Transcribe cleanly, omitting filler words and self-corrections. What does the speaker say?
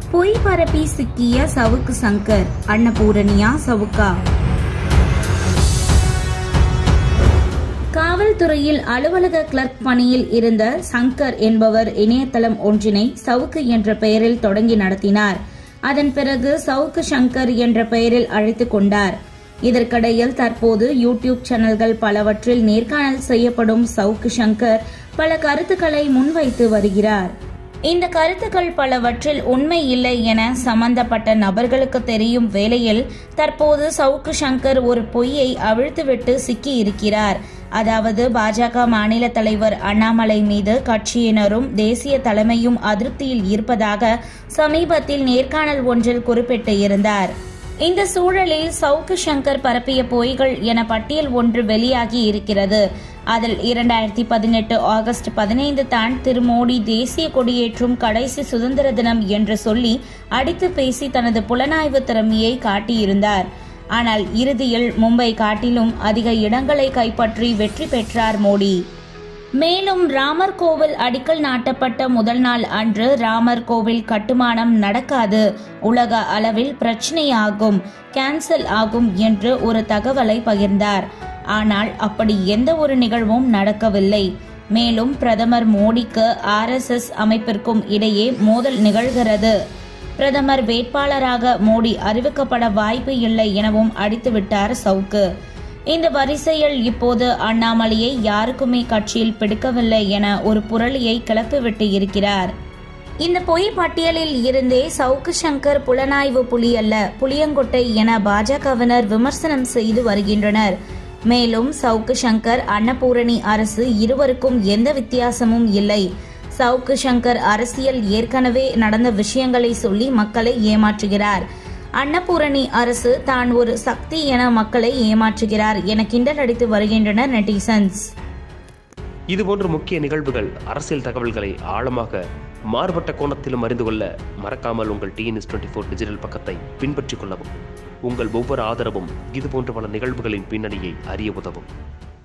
பொய் பரப்பி சிக்கிய சவுக்கு சங்கர், அன்னபூரணியா சவுக்கா? காவல்துறையில் அலுவலக கிளர்க் பணியில் இருந்த சங்கர் என்பவர் இணையதளம் ஒன்றினை சவுக்கு என்ற பெயரில் தொடங்கி நடத்தினார். அதன் பிறகு சவுக்கு சங்கர் என்ற பெயரில் அழைத்துக் கொண்டார். இதற்கிடையில் தற்போது யூடியூப் சேனல்கள் பலவற்றில் நேர்காணல் செய்யப்படும் சவுக்கு சங்கர் பல கருத்துக்களை முன்வைத்து வருகிறார். இந்த கருத்துக்கள் பலவற்றில் உண்மை இல்லை என சம்பந்தப்பட்ட நபர்களுக்கு தெரியும் வேளையில் தற்போது சவுக்கு சங்கர் ஒரு பொய்யை அவிழ்த்துவிட்டு சிக்கி இருக்கிறார். அதாவது பாஜக மாநில தலைவர் அண்ணாமலை மீது கட்சியினரும் தேசிய தலைமையும் அதிருப்தியில் இருப்பதாக சமீபத்தில் நேர்காணல் ஒன்றில் குறிப்பிட்டு இருந்தார். இந்த சூழலில் சவுக்கு சங்கர் பரப்பிய பொய்கள் என பட்டியல் ஒன்று வெளியாகி இருக்கிறது. அதில் 2018 ஆகஸ்ட் 15 தான் திரு மோடி தேசிய கொடியேற்றும் கடைசி சுதந்திர தினம் என்று சொல்லி அடித்து பேசி தனது புலனாய்வு திறமையை காட்டியிருந்தார். ஆனால் இறுதியில் மும்பை காட்டிலும் அதிக இடங்களை கைப்பற்றி வெற்றி பெற்றார் மோடி. மேலும் ராமர் கோவில் அடிக்கல் நாட்டப்பட்ட முதல் நாள் அன்று ராமர் கோவில் கட்டுமானம் நடக்காது, உலக அளவில் பிரச்சனையாகும், கேன்சல் ஆகும் என்று ஒரு தகவலை பகிர்ந்தார். ஆனால் அப்படி எந்த ஒரு நிகழ்வும் நடக்கவில்லை. மேலும் பிரதமர் மோடிக்கு RSS அமைப்பிற்கும் இடையே மோதல் நிகழ்கிறது. பிரதமர் வேட்பாளராக மோடி அறிவிக்கப்பட வாய்ப்பு இல்லை எனவும் அடித்துவிட்டார் சவுக்கு. இந்த வரிசையில் இப்போது அண்ணாமலையை யாருக்குமே கட்சியில் பிடிக்கவில்லை என ஒரு புரளியை கிளப்பிவிட்டு இருக்கிறார். இந்த பொய் பட்டியலில் இருந்தே சவுக்கு சங்கர் புலனாய்வு புலி அல்ல, புளியங்கொட்டை என பாஜகவினர் விமர்சனம் செய்து வருகின்றனர். மேலும் சவுக்கு சங்கர் அன்னபூரணி அரசு இருவருக்கும் எந்த வித்தியாசமும் இல்லை. சவுக்கு சங்கர் அரசியல் ஏற்கனவே நடந்த விஷயங்களை சொல்லி மக்களை ஏமாற்றுகிறார். அன்னபூரணி அரசு தான் ஒரு சக்தி என மக்களை ஏமாற்றுகிறார் என கிண்டல் அடித்து வருகின்றனர் நெட்டிசன்ஸ். இதுபோன்ற முக்கிய நிகழ்வுகள், அரசியல் தகவல்களை ஆழமாக மாறுபட்ட கோணத்திலும் அறிந்து கொள்ள மறக்காமல் உங்கள் TNS24 டிஜிட்டல் பக்கத்தை பின்பற்றிக் கொள்ளவும். உங்கள் ஒவ்வொரு ஆதரவும் இதுபோன்ற பல நிகழ்வுகளின் பின்னணியை அறிய உதவும்.